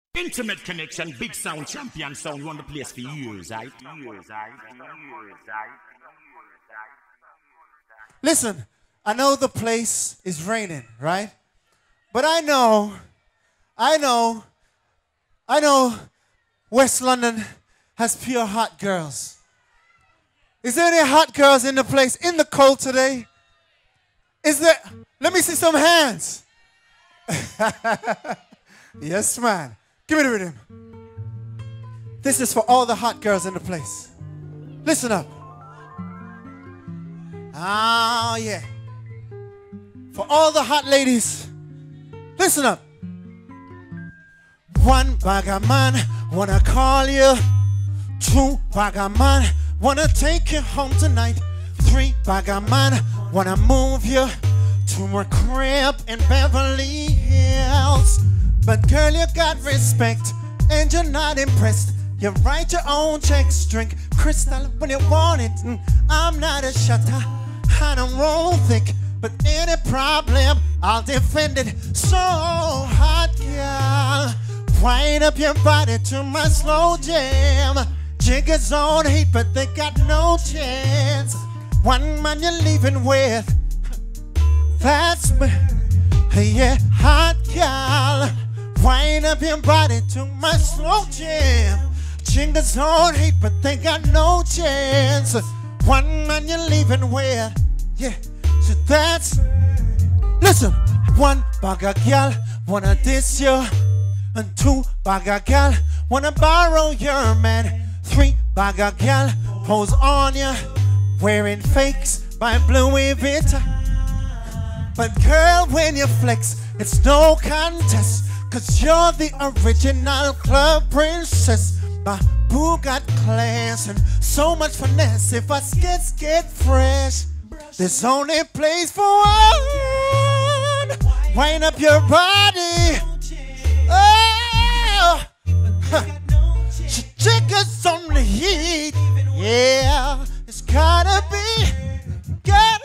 Intimate connection, big sound, champion sound, run the place for years, right? Listen, I know the place is raining, right? But I know West London has pure hot girls. Is there any hot girls in the place in the cold today? Is there? Let me see some hands. Yes, man. Give me the rhythm. This is for all the hot girls in the place. Listen up. Ah, yeah. For all the hot ladies, listen up. One bagger man, wanna call you. Two bagger man, wanna take you home tonight. Three bagger man, wanna move you to a crib in Beverly Hills. But girl, you got respect and you're not impressed. You write your own checks, drink Crystal when you want it. I'm not a shutter, I don't roll thick, but any problem, I'll defend it. So hot, girl, wind up your body to my slow jam. Jiggers on heat, but they got no chance. One man you're leaving with, that's me. Yeah, hot girl, wind up your body to my slow jam. Jiggers on heat, but they got no chance. One man you're leaving with, yeah, so that's. Listen, one bagger girl wanna diss you, and two bagger girl wanna borrow your man. Three bagger girl pose on you, wearing fakes by Louis Vuitton. But girl, when you flex, it's no contest, 'cause you're the original club princess. My boo got class and so much finesse. If our skits get fresh, there's only place for one. Wind up your body. Oh, chickens on the heat. Yeah, it's gotta be. Yeah.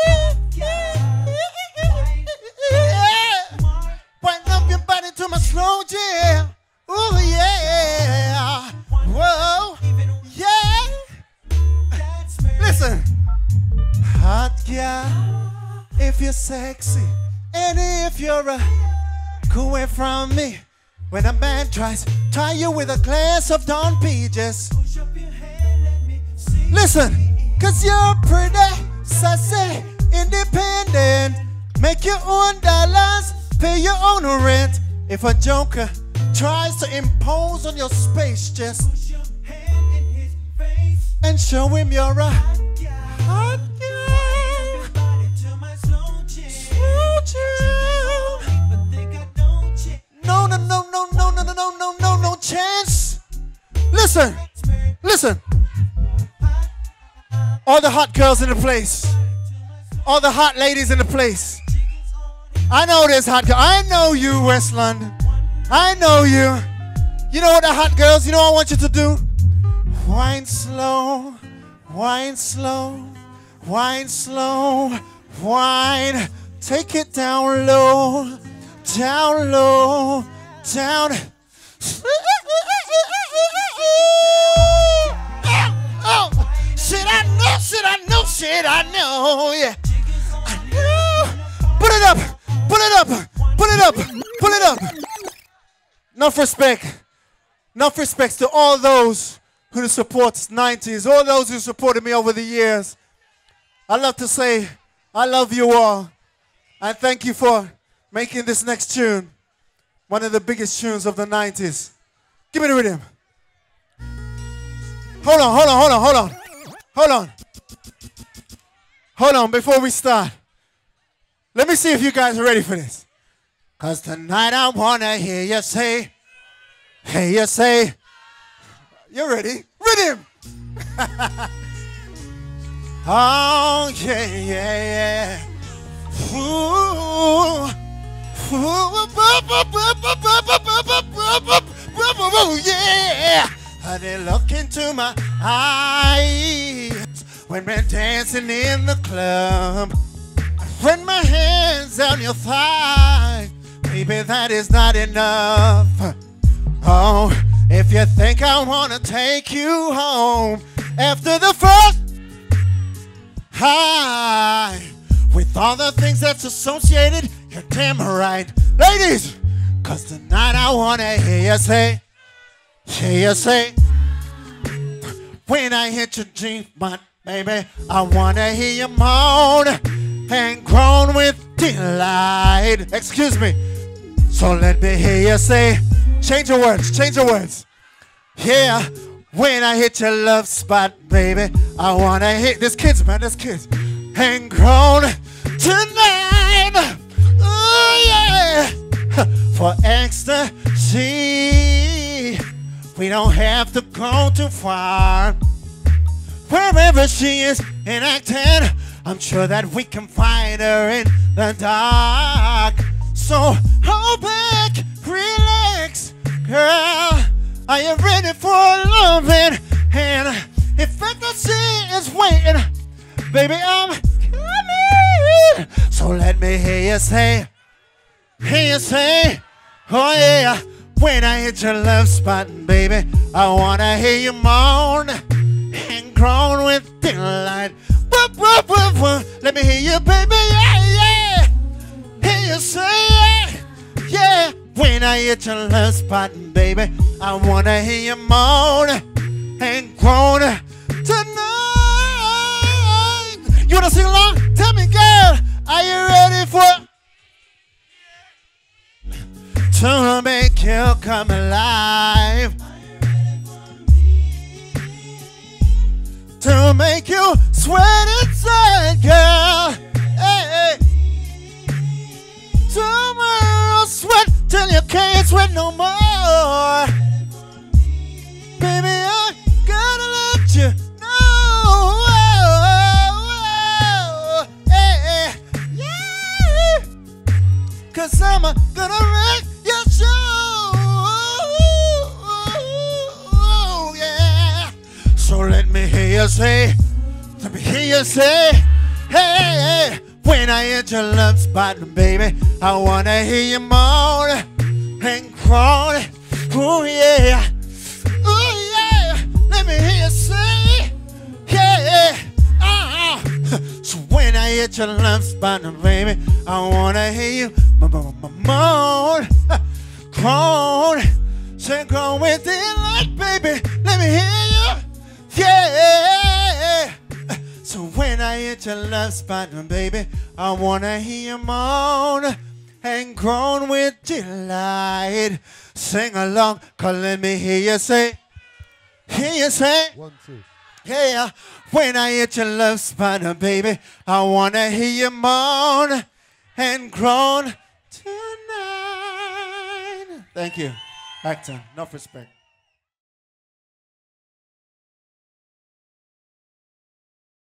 Wind up your body to my slow jam. Ooh, yeah. Whoa, yeah. Listen. Hot girl, if you're sexy, and if you're a cool away from me, when a man tries tie you with a glass of Don P, just listen, 'cause you're pretty, sassy, independent, make your own dollars, pay your own rent. If a joker tries to impose on your space, just and show him you're a hot girl. Slow jam. No chance. Listen. All the hot girls in the place. All the hot ladies in the place. I know there's hot girls. I know you, West London. I know you. You know what the hot girls, you know what I want you to do? Wine slow, wine slow, wine slow, wine. Take it down low, down low, down. Oh, shit, I know, yeah. I know. Put it up. Enough respect to all those who support 90s, all those who supported me over the years. I love to say, I love you all. And thank you for making this next tune one of the biggest tunes of the 90s. Give me the rhythm. Hold on, before we start. Let me see if you guys are ready for this. 'Cause tonight I wanna hear you say, you ready? Rhythm! Oh, yeah. Ooh. Yeah. Honey, look into my eyes when we're dancing in the club. When my hands on your thigh, baby, that is not enough. Oh, if you think I wanna take you home after the first high, with all the things that's associated, you're damn right. Ladies, cause tonight I wanna hear you say, when I hit your G-spot, baby, I wanna hear you moan and groan with delight. Excuse me. So let me hear you say, change your words. Yeah, when I hit your love spot, baby, I wanna hit this kids, and groan tonight. Oh yeah, for ecstasy, we don't have to go too far. Wherever she is in Act 10, I'm sure that we can find her in the dark. So hold back, relax, girl. Are you ready for loving? And if ecstasy is waiting, baby, I'm coming. So let me hear you say, oh yeah, when I hit your love spot, baby, I wanna hear you moan and groan with delight. Let me hear you, baby, yeah. Hear you say, yeah. When I hit your love spot, baby, I wanna hear you moan and groan tonight. You wanna sing along? Tell me, girl, are you ready for? To make you come alive, to make you sweat inside, girl. Hey, tomorrow sweat till you can't sweat no more. Baby, I gotta let you know. Hey, yeah, 'cause I'm gonna wreck your show. Yeah. So let me hear you say, hey, when I hit your love spot, baby, I wanna hear you moan and groan. Ooh yeah, let me hear you say, yeah. So when I hit your love spot, baby, I wanna hear you moan, groan, say groan with delight, baby. Let me hear you, yeah. So when I hit your love spot, baby, I wanna hear you moan and groan with delight. Sing along, 'cause let me hear you say, 1, 2. yeah. When I hit your love spot, baby, I wanna hear you moan and groan tonight. Thank you. Actor, enough respect.